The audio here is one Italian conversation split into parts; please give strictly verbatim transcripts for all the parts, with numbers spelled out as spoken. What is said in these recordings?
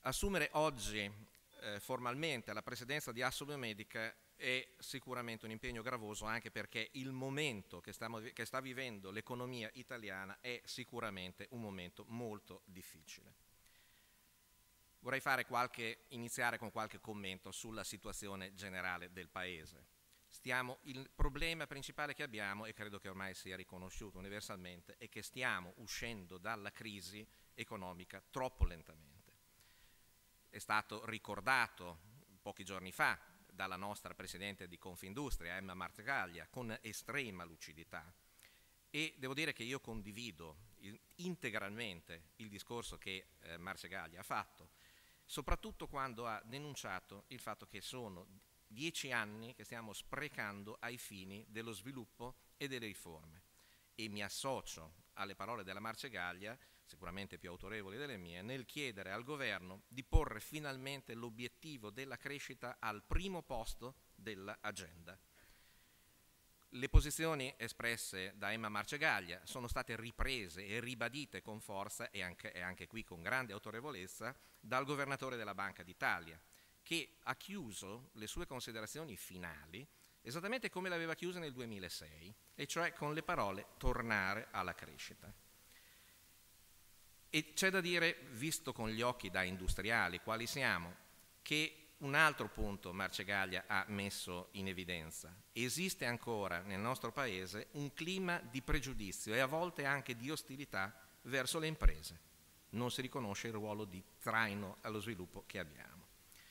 Assumere oggi eh, formalmente la presidenza di Assobiomedica è sicuramente un impegno gravoso, anche perché il momento che, stiamo, che sta vivendo l'economia italiana è sicuramente un momento molto difficile. Vorrei fare qualche, iniziare con qualche commento sulla situazione generale del Paese. Stiamo, il problema principale che abbiamo, e credo che ormai sia riconosciuto universalmente, è che stiamo uscendo dalla crisi economica troppo lentamente. È stato ricordato pochi giorni fa dalla nostra Presidente di Confindustria, Emma Marcegaglia, con estrema lucidità, e devo dire che io condivido il, integralmente il discorso che eh, Marcegaglia ha fatto, soprattutto quando ha denunciato il fatto che sono dieci anni che stiamo sprecando ai fini dello sviluppo e delle riforme. E mi associo alle parole della Marcegaglia, sicuramente più autorevoli delle mie, nel chiedere al governo di porre finalmente l'obiettivo della crescita al primo posto dell'agenda. Le posizioni espresse da Emma Marcegaglia sono state riprese e ribadite con forza e anche, e anche qui con grande autorevolezza dal governatore della Banca d'Italia, che ha chiuso le sue considerazioni finali esattamente come le aveva chiuse nel duemilasei, e cioè con le parole tornare alla crescita. E c'è da dire, visto con gli occhi da industriali quali siamo, che un altro punto Marcegaglia ha messo in evidenza. Esiste ancora nel nostro Paese un clima di pregiudizio e a volte anche di ostilità verso le imprese. Non si riconosce il ruolo di traino allo sviluppo che abbiamo.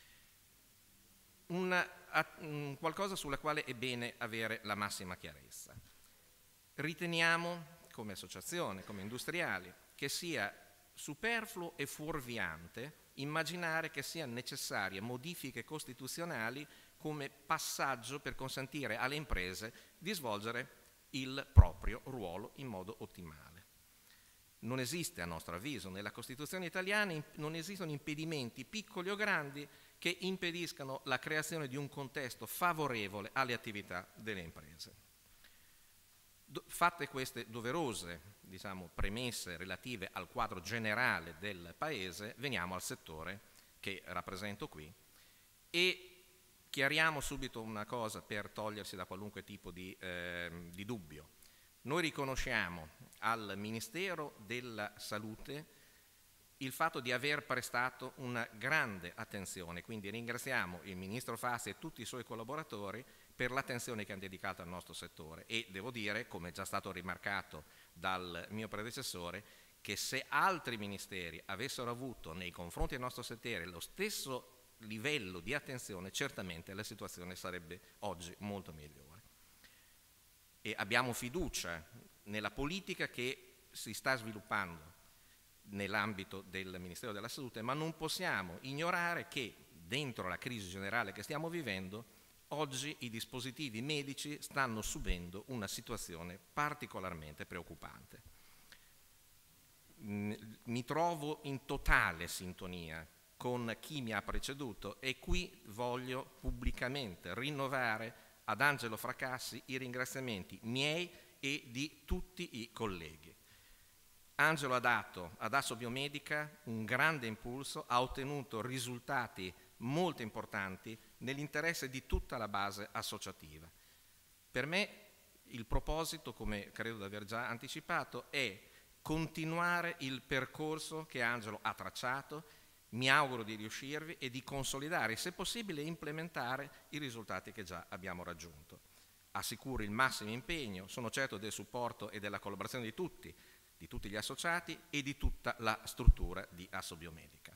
Una, un qualcosa sulla quale è bene avere la massima chiarezza. Riteniamo, come associazione, come industriali, che sia superfluo e fuorviante immaginare che siano necessarie modifiche costituzionali come passaggio per consentire alle imprese di svolgere il proprio ruolo in modo ottimale. Non esiste, a nostro avviso, nella Costituzione italiana, non esistono impedimenti piccoli o grandi che impediscano la creazione di un contesto favorevole alle attività delle imprese. Fatte queste doverose, diciamo, premesse relative al quadro generale del Paese, veniamo al settore che rappresento qui e chiariamo subito una cosa per togliersi da qualunque tipo di, eh, di dubbio. Noi riconosciamo al Ministero della Salute il fatto di aver prestato una grande attenzione, quindi ringraziamo il Ministro Fasi e tutti i suoi collaboratori per l'attenzione che hanno dedicato al nostro settore, e devo dire, come è già stato rimarcato dal mio predecessore, che se altri ministeri avessero avuto nei confronti del nostro settore lo stesso livello di attenzione, certamente la situazione sarebbe oggi molto migliore. E abbiamo fiducia nella politica che si sta sviluppando nell'ambito del Ministero della Salute, ma non possiamo ignorare che dentro la crisi generale che stiamo vivendo oggi i dispositivi medici stanno subendo una situazione particolarmente preoccupante. Mi trovo in totale sintonia con chi mi ha preceduto e qui voglio pubblicamente rinnovare ad Angelo Fracassi i ringraziamenti miei e di tutti i colleghi. Angelo ha dato ad Assobiomedica un grande impulso, ha ottenuto risultati molto importanti nell'interesse di tutta la base associativa. Per me il proposito, come credo di aver già anticipato, è continuare il percorso che Angelo ha tracciato, mi auguro di riuscirvi e di consolidare, se possibile implementare i risultati che già abbiamo raggiunto. Assicuro il massimo impegno, sono certo del supporto e della collaborazione di tutti, di tutti gli associati e di tutta la struttura di Assobiomedica.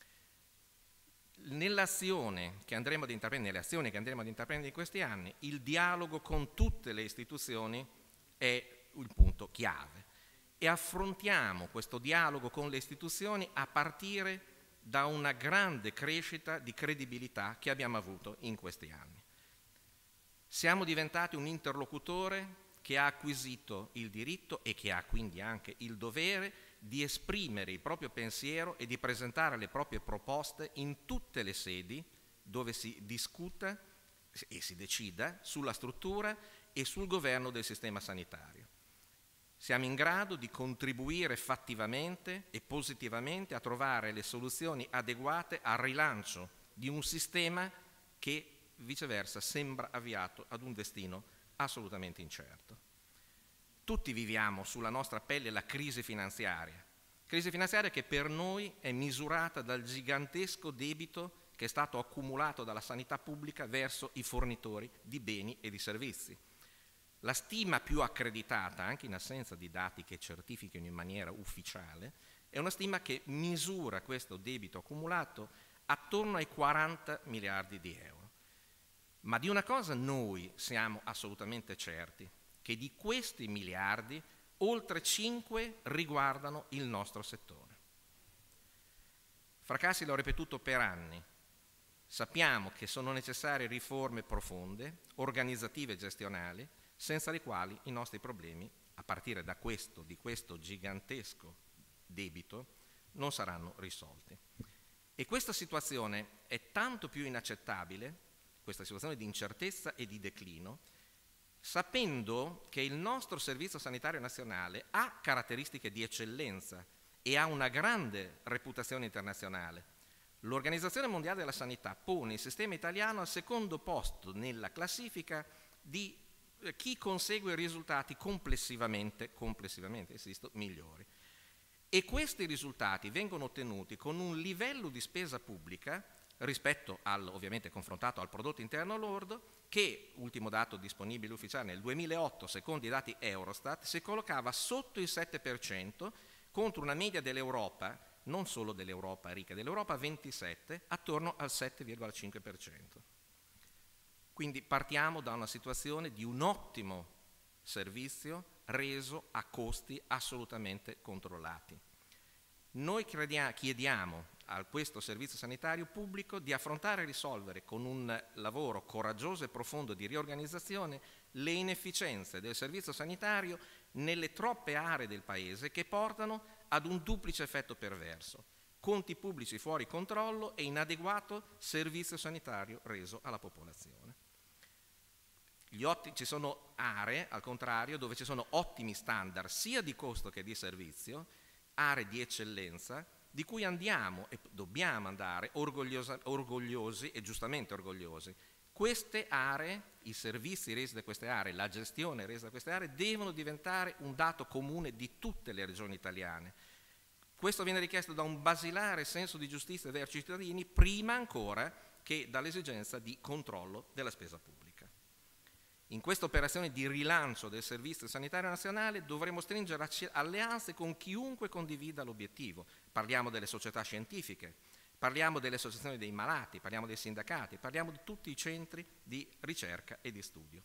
Nell'azione che andremo ad intraprendere, nelle azioni che andremo ad intraprendere in questi anni, il dialogo con tutte le istituzioni è il punto chiave e affrontiamo questo dialogo con le istituzioni a partire da una grande crescita di credibilità che abbiamo avuto in questi anni. Siamo diventati un interlocutore che ha acquisito il diritto e che ha quindi anche il dovere di esprimere il proprio pensiero e di presentare le proprie proposte in tutte le sedi dove si discuta e si decida sulla struttura e sul governo del sistema sanitario. Siamo in grado di contribuire fattivamente e positivamente a trovare le soluzioni adeguate al rilancio di un sistema che viceversa sembra avviato ad un destino assolutamente incerto. Tutti viviamo sulla nostra pelle la crisi finanziaria, crisi finanziaria che per noi è misurata dal gigantesco debito che è stato accumulato dalla sanità pubblica verso i fornitori di beni e di servizi. La stima più accreditata, anche in assenza di dati che certifichino in maniera ufficiale, è una stima che misura questo debito accumulato attorno ai quaranta miliardi di euro. Ma di una cosa noi siamo assolutamente certi, che di questi miliardi oltre cinque riguardano il nostro settore. Fracassi l'ho ripetuto per anni. Sappiamo che sono necessarie riforme profonde, organizzative e gestionali, senza le quali i nostri problemi, a partire da questo, di questo gigantesco debito, non saranno risolti. E questa situazione è tanto più inaccettabile, questa situazione di incertezza e di declino, sapendo che il nostro Servizio Sanitario Nazionale ha caratteristiche di eccellenza e ha una grande reputazione internazionale. L'Organizzazione Mondiale della Sanità pone il sistema italiano al secondo posto nella classifica di chi consegue risultati complessivamente, complessivamente, insisto, migliori. E questi risultati vengono ottenuti con un livello di spesa pubblica rispetto al, ovviamente confrontato al prodotto interno lordo, che, ultimo dato disponibile ufficiale nel duemilaotto, secondo i dati Eurostat, si collocava sotto il sette per cento contro una media dell'Europa, non solo dell'Europa ricca, dell'Europa ventisette, attorno al sette virgola cinque per cento. Quindi partiamo da una situazione di un ottimo servizio reso a costi assolutamente controllati. Noi crediamo, chiediamo a questo servizio sanitario pubblico di affrontare e risolvere con un lavoro coraggioso e profondo di riorganizzazione le inefficienze del servizio sanitario nelle troppe aree del Paese che portano ad un duplice effetto perverso: conti pubblici fuori controllo e inadeguato servizio sanitario reso alla popolazione. Gli otti, ci sono aree, al contrario, dove ci sono ottimi standard sia di costo che di servizio, aree di eccellenza, di cui andiamo e dobbiamo andare orgogliosi e giustamente orgogliosi. Queste aree, i servizi resi da queste aree, la gestione resa da queste aree devono diventare un dato comune di tutte le regioni italiane. Questo viene richiesto da un basilare senso di giustizia verso i cittadini, prima ancora che dall'esigenza di controllo della spesa pubblica. In questa operazione di rilancio del Servizio Sanitario Nazionale dovremo stringere alleanze con chiunque condivida l'obiettivo. Parliamo delle società scientifiche, parliamo delle associazioni dei malati, parliamo dei sindacati, parliamo di tutti i centri di ricerca e di studio.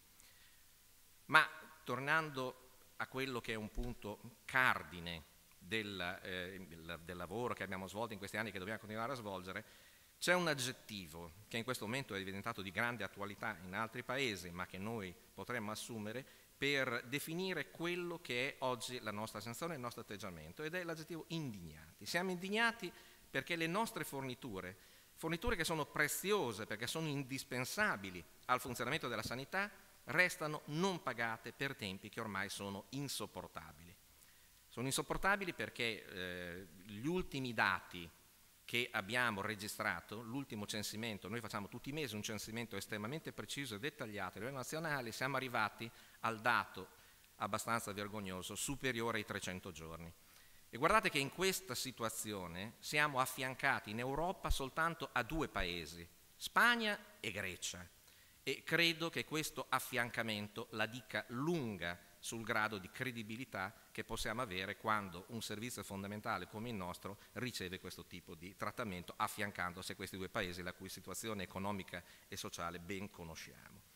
Ma tornando a quello che è un punto cardine del, eh, del, del lavoro che abbiamo svolto in questi anni e che dobbiamo continuare a svolgere, c'è un aggettivo che in questo momento è diventato di grande attualità in altri paesi, ma che noi potremmo assumere per definire quello che è oggi la nostra sensazione e il nostro atteggiamento, ed è l'aggettivo indignati. Siamo indignati perché le nostre forniture, forniture che sono preziose perché sono indispensabili al funzionamento della sanità, restano non pagate per tempi che ormai sono insopportabili. Sono insopportabili perché eh, gli ultimi dati che abbiamo registrato, l'ultimo censimento, noi facciamo tutti i mesi un censimento estremamente preciso e dettagliato a livello nazionale, siamo arrivati al dato abbastanza vergognoso, superiore ai trecento giorni. E guardate che in questa situazione siamo affiancati in Europa soltanto a due paesi, Spagna e Grecia, e credo che questo affiancamento la dica lunga sul grado di credibilità che possiamo avere quando un servizio fondamentale come il nostro riceve questo tipo di trattamento, affiancandosi a questi due paesi la cui situazione economica e sociale ben conosciamo.